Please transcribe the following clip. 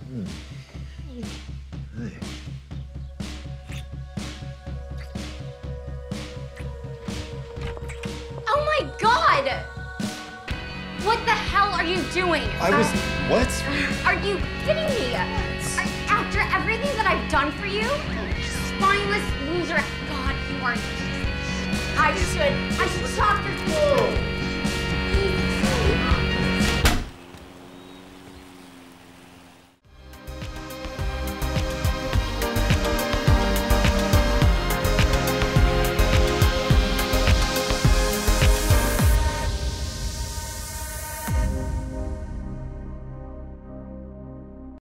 Hey. Oh my God! What the hell are you doing? What? Are you kidding me? After everything that I've done for you? Spineless loser. God, you are... I should chop your... Whoa.